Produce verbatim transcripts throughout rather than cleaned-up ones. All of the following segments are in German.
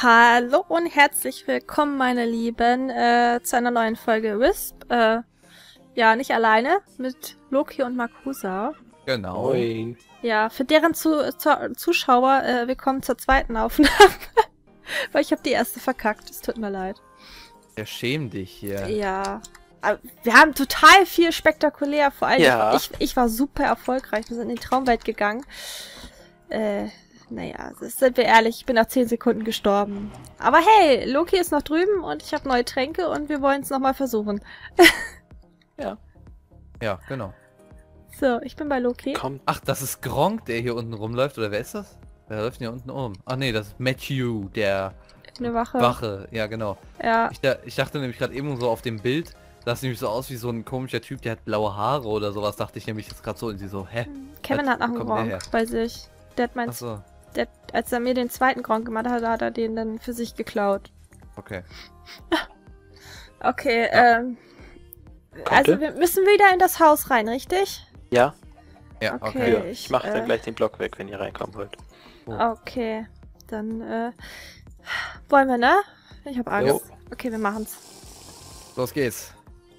Hallo und herzlich willkommen, meine Lieben, äh, zu einer neuen Folge Wisp. Äh, ja, nicht alleine, mit Loki und Marcusa. Genau. Moin. Ja, für deren zu zu Zuschauer, äh, willkommen zur zweiten Aufnahme. Weil ich habe die erste verkackt, es tut mir leid. Ja, schäm dich hier. Ja. Aber wir haben total viel spektakulär, vor allem Ja. ich, ich war super erfolgreich, wir sind in die Traumwelt gegangen. Äh... Naja, sind wir ehrlich, ich bin nach zehn Sekunden gestorben. Aber hey, Loki ist noch drüben und ich habe neue Tränke und wir wollen es nochmal versuchen. Ja. Ja, genau. So, ich bin bei Loki. Kommt. Ach, das ist Gronk, der hier unten rumläuft, oder wer ist das? Wer läuft denn hier unten um? Ach nee, das ist Matthew, der Eine Wache. Wache. Ja, genau. Ja. Ich, da, ich dachte nämlich gerade eben so auf dem Bild, das sieht nämlich so aus wie so ein komischer Typ, der hat blaue Haare oder sowas, dachte ich nämlich jetzt gerade so und sie so, hä? Kevin Was- hat noch wo einen kommt der her? Gronk bei sich. Der hat mein, Achso, der, als er mir den zweiten Gronk gemacht hat, hat er den dann für sich geklaut. okay. Okay, ähm... Also wir müssen wieder in das Haus rein, richtig? Ja, Ja, Okay. okay. ja. ich, Ich mache äh, dann gleich den Block weg, wenn ihr reinkommen wollt. Okay, dann, äh... Wollen wir, ne? Ich hab Angst. Jo. Okay, wir machen's. Los geht's.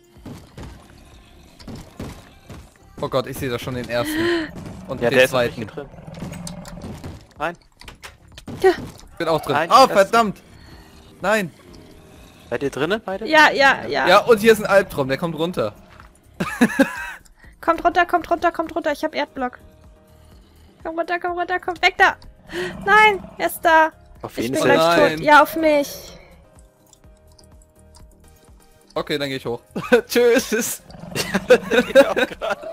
Oh Gott, ich sehe da schon den ersten. Und Ja, den der ist noch zweiten. nicht hier drin. Rein. Ja, Ich bin auch drin. Nein, Oh, das- verdammt! Nein! Seid ihr drinnen beide? ja, ja, ja. Ja, und hier ist ein Albtraum, der kommt runter. Kommt runter, kommt runter, kommt runter. Ich hab Erdblock. Komm runter, komm runter, komm weg da. Nein, er ist da. Auf Ich jeden bin Oh Fall. gleich nein. tot. Ja, auf mich. Okay, dann gehe ich hoch. Tschüss! Ja, auch gerade.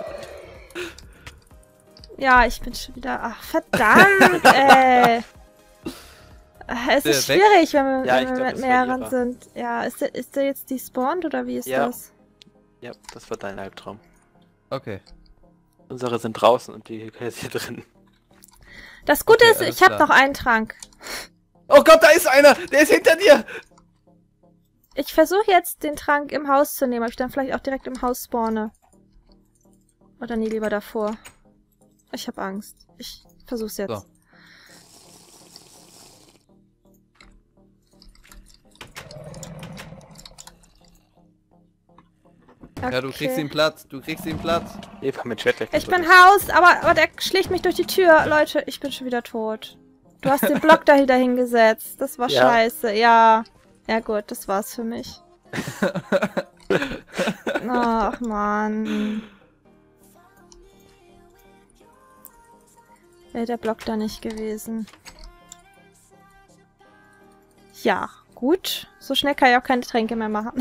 Ja, ich bin schon wieder... Ach, verdammt, ey. Es Der ist weg? schwierig, wenn wir, Ja, wenn ich wir glaub, mit das war mehreren ihrer. sind. Ja, ist der, ist der jetzt despawned oder wie ist Ja. das? Ja, das war dein Albtraum. Okay. Unsere sind draußen und die hier ist hier drin. Das Gute Okay, ist, alles ich habe klar. noch einen Trank. Oh Gott, da ist einer! Der ist hinter dir! Ich versuche jetzt, den Trank im Haus zu nehmen, ob ich dann vielleicht auch direkt im Haus spawne. Oder nee, lieber davor. Ich habe Angst. Ich versuch's jetzt. So. Ja, du kriegst den Platz, du kriegst den Platz. Eva mit Schwert gleich. Ich bin Haus, aber, aber der schlägt mich durch die Tür. Leute, ich bin schon wieder tot. Du hast den Block dahinter hingesetzt. Das war Ja. scheiße. Ja. Ja gut, das war's für mich. Ach man. Wäre der Block da nicht gewesen. Ja, gut. So schnell kann ich auch keine Tränke mehr machen.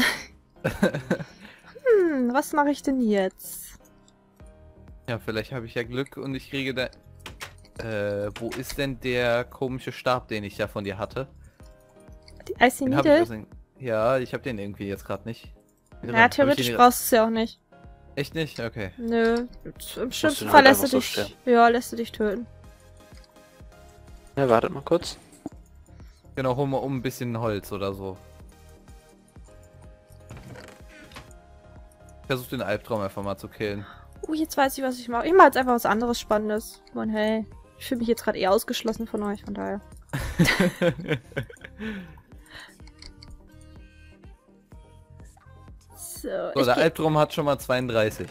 Hm, was mache ich denn jetzt? Ja, vielleicht habe ich ja Glück und ich kriege da... Äh, wo ist denn der komische Stab, den ich da von dir hatte? Die Icy Den hab ich Needle? aus den- ja, ich habe den irgendwie jetzt gerade nicht. Wie drin? Ja, Hab ich theoretisch den- brauchst du es ja auch nicht. Echt nicht? Okay. Nö. Im schlimmsten du Fall halt lässt du einfach so dich... sterben. Ja, lässt du dich töten. Ja, wartet mal kurz. Genau, hol mal um ein bisschen Holz oder so. Versuch den Albtraum einfach mal zu killen. Uh, jetzt weiß ich, was ich mache. Ich mache jetzt einfach was anderes Spannendes. Und hey, ich fühle mich jetzt gerade eher ausgeschlossen von euch, von daher. So, So, ich, der geh- Albtraum hat schon mal zweiunddreißig.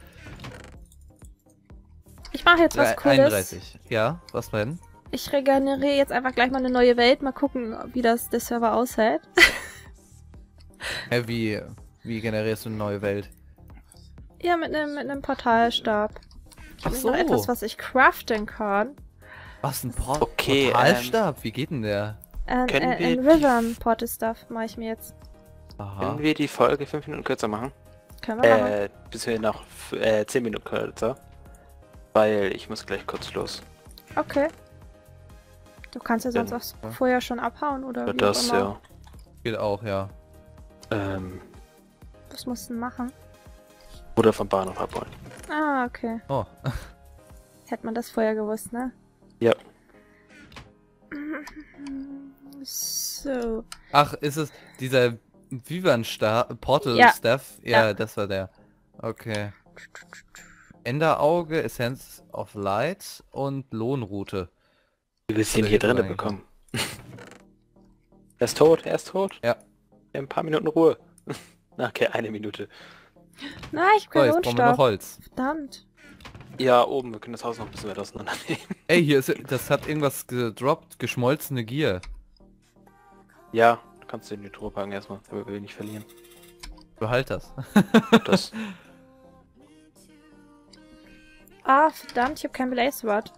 ich mache jetzt was Äh, Cooles. einunddreißig. Ja, was denn? Ich regeneriere jetzt einfach gleich mal eine neue Welt. Mal gucken, wie das der Server aushält. Hä, wie, wie generierst du eine neue Welt? Ja, mit einem mit einem Portalstab. Ich Ach habe so. noch etwas, was ich craften kann. Was, ein Port Okay, Portalstab? Wie geht denn der? Ein, Können ein, wir ein die- Rhythm Portal Stuff mache ich mir jetzt. Aha. Können wir die Folge fünf Minuten kürzer machen? Können wir machen. Äh, bis wir noch äh, zehn Minuten kürzer. Weil ich muss gleich kurz los. Okay. Du kannst ja sonst Dann- auch ja. vorher schon abhauen oder Ja, wie das auch immer. ja. Geht auch, ja. Ähm, Was musst du denn machen? oder vom Bahnhof abholen. Ah, okay. Oh. Hätte man das vorher gewusst, ne? Ja. So. Ach, ist es dieser Vivan-Stab, Portal Ja. Stuff? Ja, Ja. das war der. Okay. Enderauge, Essence of Light und Lohnroute. Wie willst du ihn Oder hier hätte drinnen man bekommen? Er ist tot, er ist tot. Ja. Wir haben ein paar Minuten Ruhe. Okay, eine Minute. Nein, ich hab So, keinen jetzt brauchen wir noch Rundstoff. Holz. Verdammt. Ja, oben, wir können das Haus noch ein bisschen weiter auseinandernehmen. Ey, hier ist, das hat irgendwas gedroppt, geschmolzene Gier. Ja, du kannst den in die Truhe packen erstmal, damit wir nicht verlieren. Behalt das. Das. Ah, verdammt, ich habe kein Blaze Rod.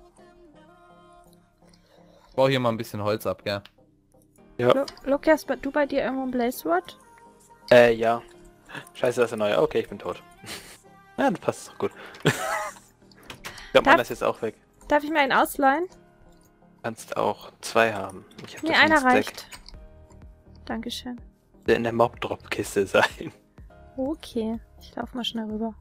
Ich baue hier mal ein bisschen Holz ab, gell? Ja. Lu Lukas, du bei dir irgendwo ein Blaze Rod? Äh, ja. Scheiße, das ist ein neuer. Okay, ich bin tot. Ja, das passt doch gut. Ich glaube, Darf- meiner ist jetzt auch weg. Darf ich mir einen ausleihen? Du kannst auch zwei haben. Ich hab Nee, davon einer einen Stack. reicht. Dankeschön. Der in der Mob-Drop-Kiste sein. Okay, ich laufe mal schnell rüber.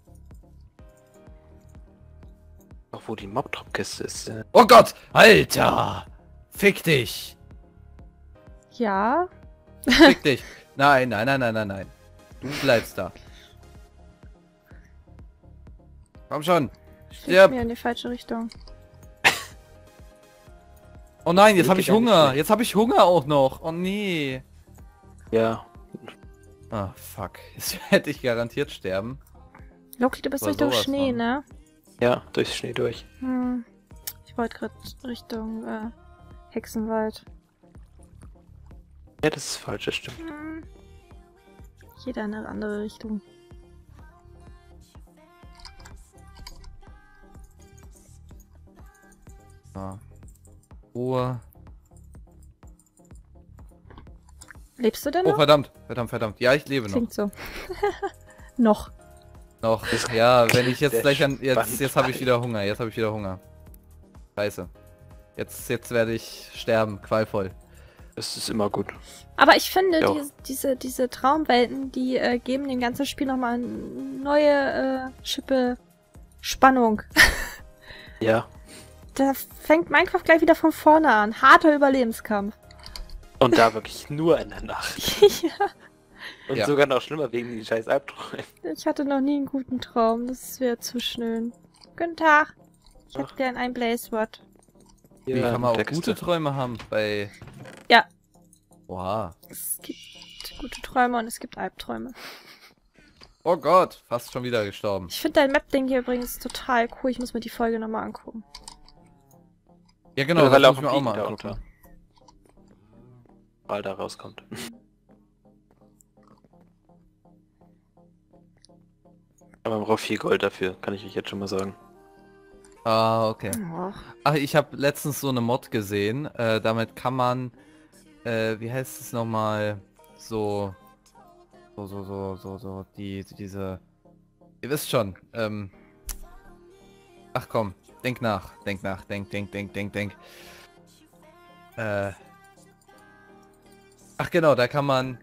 Auch wo die Mob-Drop-Kiste ist. Äh, Oh Gott! Alter! Fick dich! Ja, Fick dich! Nein, nein, nein, nein, nein, nein. Du bleibst da. Komm schon! fliegt Stirb! mir in die falsche Richtung. Oh nein, jetzt Geht habe ich ja nicht Hunger! schlecht. Jetzt habe ich Hunger auch noch! Oh nee! ja. Ah, fuck. Jetzt werde ich garantiert sterben. Loki, du bist Aber Richtung sowas Schnee, von. ne? Ja, durchs Schnee durch. Hm. Ich wollte gerade Richtung äh, Hexenwald. Ja, das ist falsch, das stimmt. Hm. Jeder in eine andere Richtung. Ah. Ruhe. Lebst du denn Oh, noch? verdammt. Verdammt, verdammt. Ja, ich lebe noch. Klingt so. Noch. Noch. Ja, wenn ich jetzt Sehr gleich an... Jetzt, spannend. jetzt habe ich wieder Hunger. Jetzt habe ich wieder Hunger. Scheiße. Jetzt, jetzt werde ich sterben. Qualvoll. Das ist immer gut. Aber ich finde, Ja. die, diese, diese Traumwelten, die äh, geben dem ganzen Spiel nochmal eine neue äh, Schippe Spannung. Ja. Da fängt Minecraft gleich wieder von vorne an. Harter Überlebenskampf. Und da wirklich nur in der Nacht. Ja, Und Ja. sogar noch schlimmer wegen den scheiß Albträumen. ich hatte noch nie einen guten Traum. Das wäre zu schön. Guten Tag. Ich hätte Ach. gern ein Blaze Rod. Wie kann man auch Texte. gute Träume haben bei... Ja. Oha. Es gibt gute Träume und es gibt Albträume. Oh Gott. Fast schon wieder gestorben. Ich finde dein Map-Ding hier übrigens total cool. Ich muss mir die Folge nochmal angucken. Ja genau, Oder weil das auch muss ich mir ein auch mal Biegen da angucken. unter. Weil da rauskommt. Aber man braucht viel Gold dafür, kann ich euch jetzt schon mal sagen. Ah, okay. Oh. Ach, ich habe letztens so eine Mod gesehen. Äh, damit kann man, äh, wie heißt es nochmal, so, so, so, so, so, so, die, diese, ihr wisst schon, ähm, ach komm, denk nach, denk nach, denk, denk, denk, denk, denk. Äh, ach genau, da kann man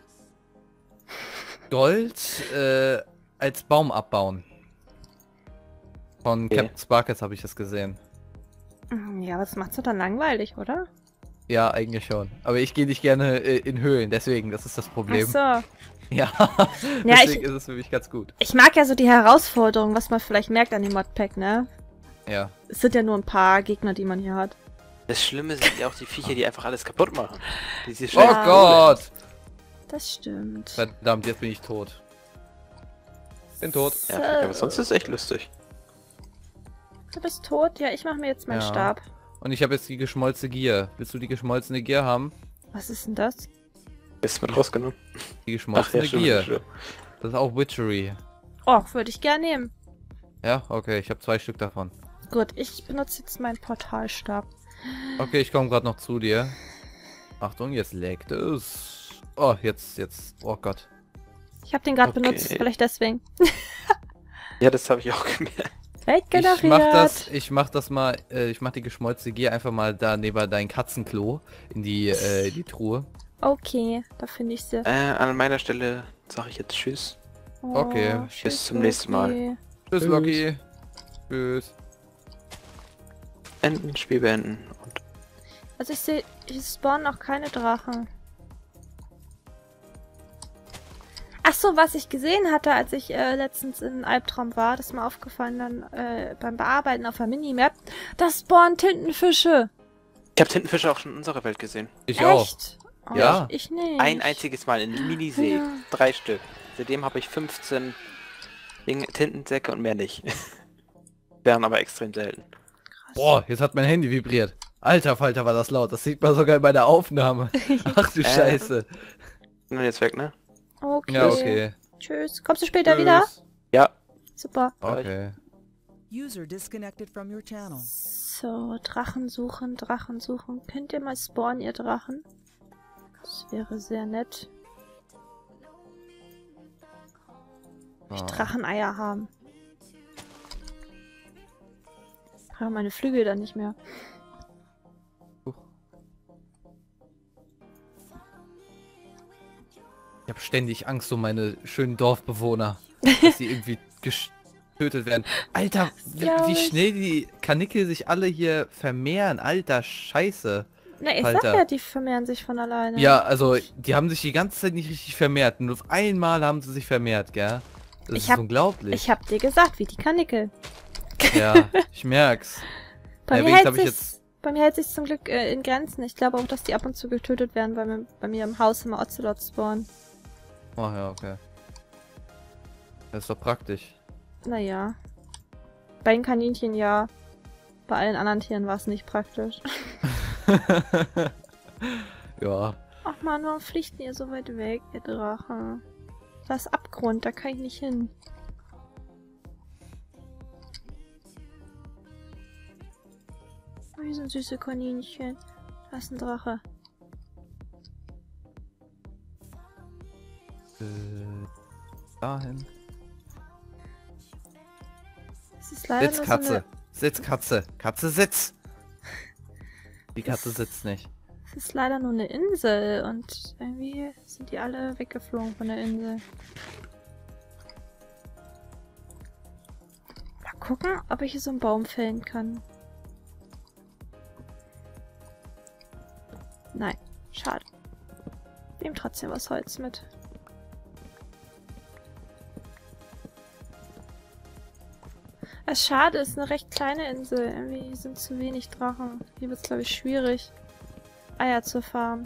Gold, äh, als Baum abbauen. Von Okay. Captain Sparkles habe ich das gesehen. Ja, aber das macht's doch dann langweilig, oder? Ja, eigentlich schon. Aber ich gehe nicht gerne äh, in Höhlen, deswegen, das ist das Problem. Ach so. Ja, Ja, deswegen ich, ist es für mich ganz gut. ich mag ja so die Herausforderung, was man vielleicht merkt an dem Modpack, ne? Ja. Es sind ja nur ein paar Gegner, die man hier hat. Das Schlimme sind ja auch die Viecher, die einfach alles kaputt machen. Diese Oh scheiß Gott! Das stimmt. Verdammt, jetzt bin ich tot. Bin tot. Ja, aber sonst ist es echt lustig. Du bist tot? Ja, ich mache mir jetzt meinen Ja. Stab. Und ich habe jetzt die geschmolzene Gier. Willst du die geschmolzene Gier haben? Was ist denn das? Ist mit rausgenommen. Die Ach geschmolzene ja, stimmt, Gier. stimmt. Das ist auch Witchery. Oh, würde ich gern nehmen. Ja, okay, ich habe zwei Stück davon. Gut, ich benutze jetzt meinen Portalstab. Okay, ich komme gerade noch zu dir. Achtung, jetzt leckt es. Oh, jetzt, jetzt. Oh Gott. Ich habe den gerade Okay. benutzt, vielleicht deswegen. Ja, das habe ich auch gemerkt. Welt generiert. Ich mach das, ich mach das mal, äh, ich mach die geschmolzene Gier einfach mal da neben dein Katzenklo in die, äh, die Truhe. Okay, da finde ich sie. Äh, an meiner Stelle sage ich jetzt Tschüss. Oh, okay. tschüss, zum nächsten Mal. Loki. Tschüss, Tschüss. Loki. Tschüss. Enden, Spiel beenden. Und Also ich sehe, hier spawnen auch keine Drachen. Ach so, was ich gesehen hatte, als ich äh, letztens in Albtraum war, das ist mir aufgefallen dann äh, beim Bearbeiten auf der Minimap, da spawnen Tintenfische. ich habe Tintenfische auch schon in unserer Welt gesehen. Ich auch. Echt? Oh, Ja. Ich, ich nicht. Ein einziges Mal in Minisee. Ja. Drei Stück. Seitdem habe ich fünfzehn Dinge, Tintensäcke und mehr nicht. Wären aber extrem selten. Krass. Boah, jetzt hat mein Handy vibriert. Alter Falter, war das laut. Das sieht man sogar bei der Aufnahme. Ach du Äh. Scheiße. Und jetzt weg, ne? Okay. Ja, okay. Tschüss. Kommst du später wieder? Tschüss. Ja. Super. Okay. User disconnected from your channel. So, Drachen suchen, Drachen suchen. Könnt ihr mal spawnen, ihr Drachen? Das wäre sehr nett. Ich Ah. Dracheneier haben. Ich brauche meine Flügel dann nicht mehr. Ich habe ständig Angst um meine schönen Dorfbewohner, dass sie irgendwie getötet werden. Alter, wie, glaub wie ich. schnell die Kanickel sich alle hier vermehren. Alter, Scheiße. Na, ich Alter. sag ja, die vermehren sich von alleine. Ja, also, die haben sich die ganze Zeit nicht richtig vermehrt. Und auf einmal haben sie sich vermehrt, gell? Das Ich ist hab- unglaublich. Ich hab dir gesagt, wie die Kanickel. Ja, ich merk's. Bei, Ja, mir, wenigstens hält hab ich sich's, bei mir hält sich zum Glück äh, in Grenzen. Ich glaube auch, dass die ab und zu getötet werden, weil mir, bei mir im Haus immer Ocelots spawnen. Oh ja, okay. Das ist doch praktisch. Naja. Bei den Kaninchen ja. Bei allen anderen Tieren war es nicht praktisch. Ja. Ach man, warum fliegt ihr so weit weg, ihr Drache? Da ist Abgrund, da kann ich nicht hin. Oh, hier sind süße Kaninchen. Da ist ein Drache. Äh, dahin. Es ist leider Sitz, nur Katze. so eine... Sitz, Katze. Katze, sitz. Die Katze Das- sitzt nicht. Es ist leider nur eine Insel und irgendwie sind die alle weggeflogen von der Insel. Mal gucken, ob ich hier so einen Baum fällen kann. Nein, schade. Nehm trotzdem was Holz mit. Es schade, ist eine recht kleine Insel. Irgendwie sind zu wenig Drachen. Hier wird es, glaube ich, schwierig, Eier zu farmen.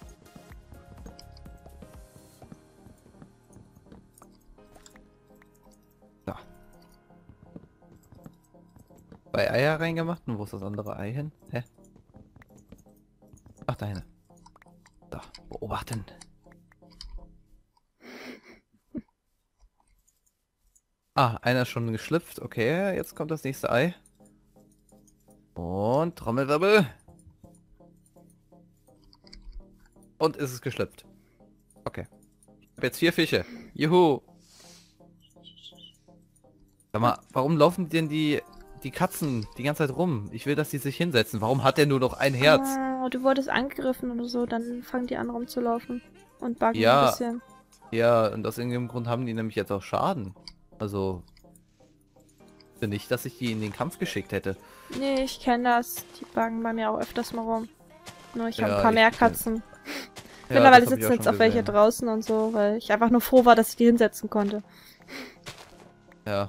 Da. Bei Eier reingemacht und wo ist das andere Ei hin? Hä? Ach, deine. Da, beobachten. Ah, einer ist schon geschlüpft. Okay, jetzt kommt das nächste Ei. Und Trommelwirbel. Und ist es geschlüpft. Okay. Ich habe jetzt vier Fische. Juhu. Sag mal, warum laufen denn die, die Katzen die ganze Zeit rum? Ich will, dass die sich hinsetzen. Warum hat der nur noch ein Herz? Oh, du wurdest angegriffen oder so, dann fangen die an rumzulaufen. Und buggen Ja. ein bisschen. Ja, und aus irgendeinem Grund haben die nämlich jetzt auch Schaden. Also, nicht, dass ich die in den Kampf geschickt hätte. Nee, ich kenne das. Die buggen bei mir auch öfters mal rum. Nur ich habe Ja, ein paar ich- mehr Katzen. Ja, Mittlerweile das hab ich sitzen auch jetzt schon auch welche gesehen. draußen und so, weil ich einfach nur froh war, dass ich die hinsetzen konnte. Ja.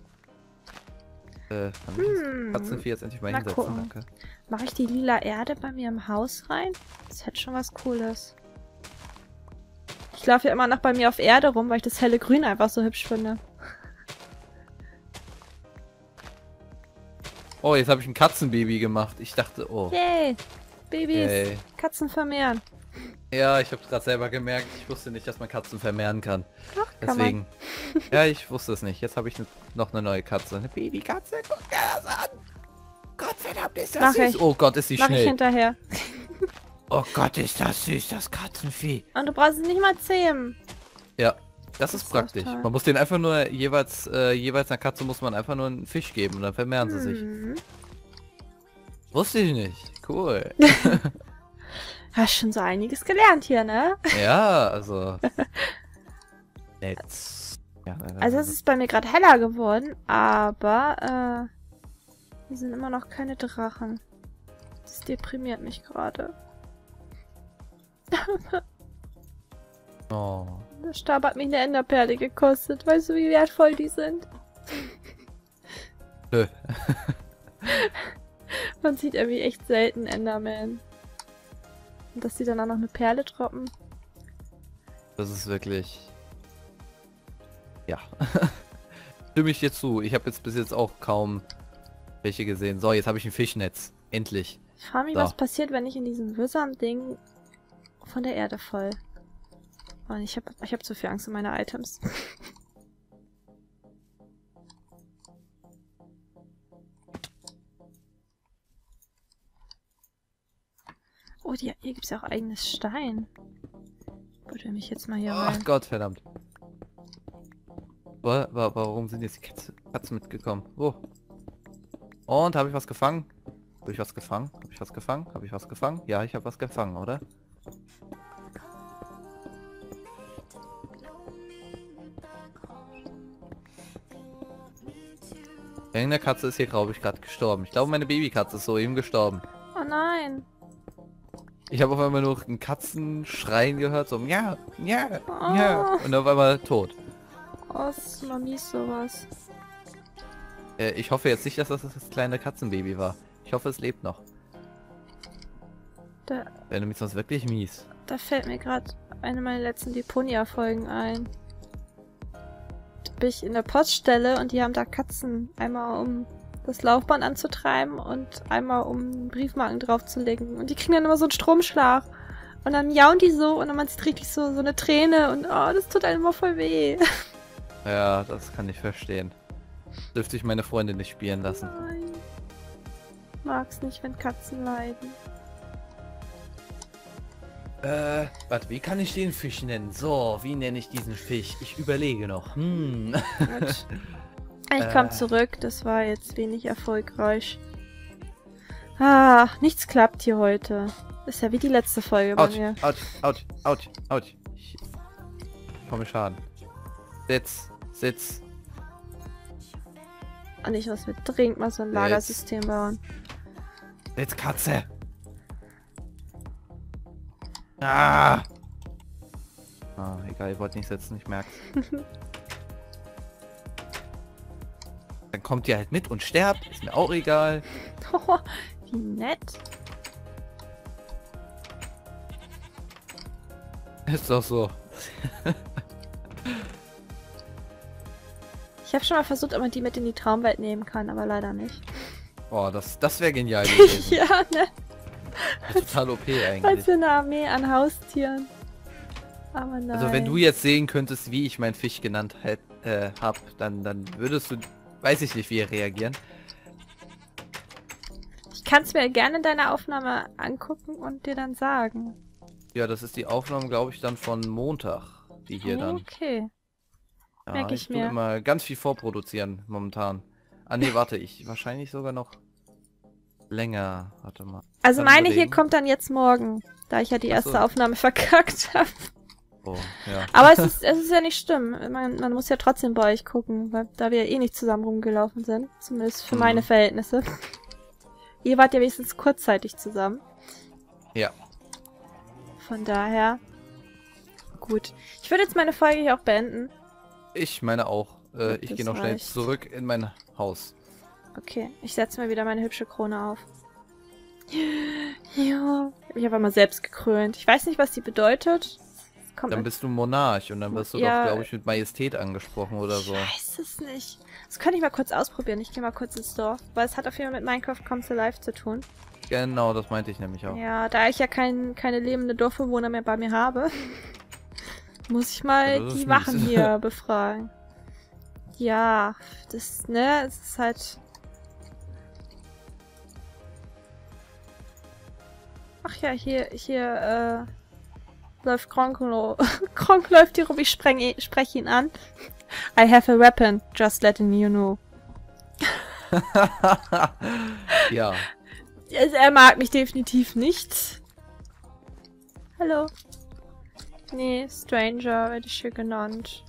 Äh, kann ich das Hm. Katzenvieh jetzt endlich mal Mal hinsetzen, gucken. danke. Mache ich die lila Erde bei mir im Haus rein? Das hätte schon was Cooles. Ich laufe ja immer noch bei mir auf Erde rum, weil ich das helle Grün einfach so hübsch finde. Oh, jetzt habe ich ein Katzenbaby gemacht. Ich dachte, oh. Yay! Babys! Ey. Katzen vermehren. Ja, ich habe gerade selber gemerkt, ich wusste nicht, dass man Katzen vermehren kann. Doch, kann Deswegen. Ja, ich wusste es nicht. Jetzt habe ich ne, noch eine neue Katze. Eine Babykatze. Guck dir das an. Gott verdammt, ist das Mach süß. ich. Oh Gott, ist die man. Mach ich schnell. hinterher. Oh Gott, ist das süß, das Katzenvieh. Und du brauchst es nicht mal zähmen. Ja, das Das ist ist praktisch. toll. Man muss den einfach nur jeweils, äh, jeweils einer Katze muss man einfach nur einen Fisch geben und dann vermehren sie sich. Hm. Wusste ich nicht. Cool. Hast schon so einiges gelernt hier, ne? Ja, also. Netz. Ja, Also es ist bei mir gerade heller geworden, aber äh, hier sind immer noch keine Drachen. Das deprimiert mich gerade. oh. Der Stab hat mich eine Enderperle gekostet. Weißt du, wie wertvoll die sind? Nö. Man sieht irgendwie echt selten Enderman. Und dass die dann auch noch eine Perle droppen. Das ist wirklich... Ja. Stimme ich dir zu. Ich habe jetzt bis jetzt auch kaum welche gesehen. So, jetzt habe ich ein Fischnetz. Endlich. Ich frage mich, So. was passiert, wenn ich in diesem Wizard-Ding von der Erde fall. Und ich habe ich hab zu viel Angst um meine Items. Oh, die, hier gibt es ja auch eigenes Stein. Würde mich jetzt mal hier Ach rein. Gott, verdammt. Wa- wa- Warum sind jetzt die Katze, Katzen mitgekommen? Oh. Und, habe ich was gefangen? Habe ich was gefangen? Habe ich was gefangen? Habe ich was gefangen? Ja, ich habe was gefangen, oder? Irgendeine Katze ist hier, glaube ich, gerade gestorben. Ich glaube, meine Babykatze ist soeben gestorben. Oh nein. Ich habe auf einmal nur einen Katzenschreien gehört, so ja, ja, Oh. ja. Und auf einmal tot. Oh, das ist immer mies sowas. Äh, ich hoffe jetzt nicht, dass das das kleine Katzenbaby war. Ich hoffe, es lebt noch. Da, Wäre nämlich sonst wirklich mies. da fällt mir gerade eine meiner letzten Deponia-Folgen ein. Da bin ich in der Poststelle und die haben da Katzen. Einmal um das Laufband anzutreiben und einmal um Briefmarken draufzulegen. Und die kriegen dann immer so einen Stromschlag. Und dann miauen die so und dann man sieht richtig so, so eine Träne und oh, das tut einem immer voll weh. Ja, das kann ich verstehen. Dürfte ich meine Freundin nicht spielen lassen. Nein. Mag's nicht, wenn Katzen leiden. Äh, warte, wie kann ich den Fisch nennen? So, wie nenne ich diesen Fisch? Ich überlege noch. Hm. Gut. Ich komme Äh. zurück, das war jetzt wenig erfolgreich. Ah, nichts klappt hier heute. Ist ja wie die letzte Folge bei Autsch, mir. autsch, autsch, autsch, autsch. Ich komme Schaden. Sitz, sitz. Und ich muss mir dringend mal so ein Jetzt. Lagersystem bauen. Sitz, Katze. Ah. Ah, egal, ihr wollt nicht sitzen, ich merk's. Dann kommt ihr halt mit und sterbt, ist mir auch egal. Oh, wie nett. Ist doch so. Ich habe schon mal versucht, ob man die mit in die Traumwelt nehmen kann, aber leider nicht. Boah, das, das wäre genial gewesen. Ja, ne? Total O P Als eigentlich. so eine Armee an Haustieren. Aber nein. Also wenn du jetzt sehen könntest, wie ich meinen Fisch genannt halt, äh, hab, dann, dann würdest du, weiß ich nicht, wie reagieren. Ich kann es mir gerne in deiner Aufnahme angucken und dir dann sagen. Ja, das ist die Aufnahme, glaube ich, dann von Montag, die hier dann. Okay. Ja, merk ich tue mir. immer ganz viel vorproduzieren momentan. Ah nee, warte, ich wahrscheinlich sogar noch länger. Warte mal. Also Kann meine hier überlegen. kommt dann jetzt morgen, da ich ja die Ach so. erste Aufnahme verkackt habe. Oh, ja. Aber es ist, es ist ja nicht schlimm. Man, man muss ja trotzdem bei euch gucken, weil da wir ja eh nicht zusammen rumgelaufen sind. Zumindest für Mhm. meine Verhältnisse. Ihr wart ja wenigstens kurzzeitig zusammen. Ja. Von daher. Gut. Ich würde jetzt meine Folge hier auch beenden. Ich meine auch. Äh, ich Das gehe noch schnell reicht. zurück in mein Haus. Okay, ich setze mir wieder meine hübsche Krone auf. Ja. Ich habe einmal selbst gekrönt. Ich weiß nicht, was die bedeutet. Es kommt Dann mit- bist du Monarch und dann wirst du Ja. doch, glaube ich, mit Majestät angesprochen oder so. Ich weiß es nicht. Das kann ich mal kurz ausprobieren. Ich gehe mal kurz ins Dorf. Weil es hat auf jeden Fall mit Minecraft Comes Alive zu tun. Genau, das meinte ich nämlich auch. Ja, da ich ja kein, keine lebende Dorfbewohner mehr bei mir habe, muss ich mal Ja, das ist die mies. Wachen hier befragen. Ja, das, ne, es ist halt... Ach ja, hier, hier, äh, läuft Kronk, Kronk läuft hier rum, ich spreng, ihn- spreche ihn an. I have a weapon, just letting you know. Ja. Also er mag mich definitiv nicht. Hallo. Nee, Stranger werde ich hier genannt.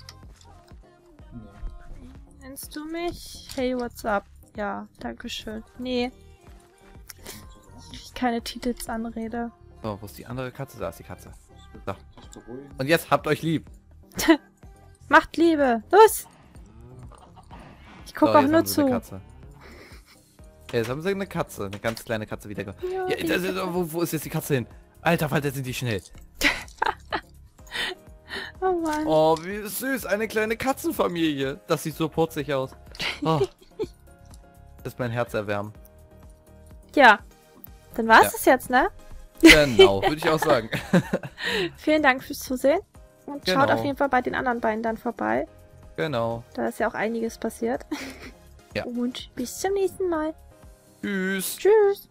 Nennst du mich? Hey, what's up? Ja, dankeschön. Nee. Ich keine Titelsanrede. So, wo ist die andere Katze? Da ist die Katze. So. Und jetzt habt euch lieb. Macht Liebe. Los! Ich guck So, auch jetzt nur haben sie eine zu. Katze. Ja, jetzt haben sie eine Katze, eine ganz kleine Katze wieder. ge- Ja, Ja, die- das ist, wo, wo ist jetzt die Katze hin? Alter Falter, sind die schnell. Oh Mann. Oh, wie süß. Eine kleine Katzenfamilie. Das sieht so putzig aus. Oh. Das ist mein Herz erwärmen. Ja. Dann war's Ja. es jetzt, ne? Genau, würde ich auch sagen. Vielen Dank fürs Zusehen. Und Genau. schaut auf jeden Fall bei den anderen beiden dann vorbei. Genau. Da ist ja auch einiges passiert. Ja. Und bis zum nächsten Mal. Tschüss. Tschüss.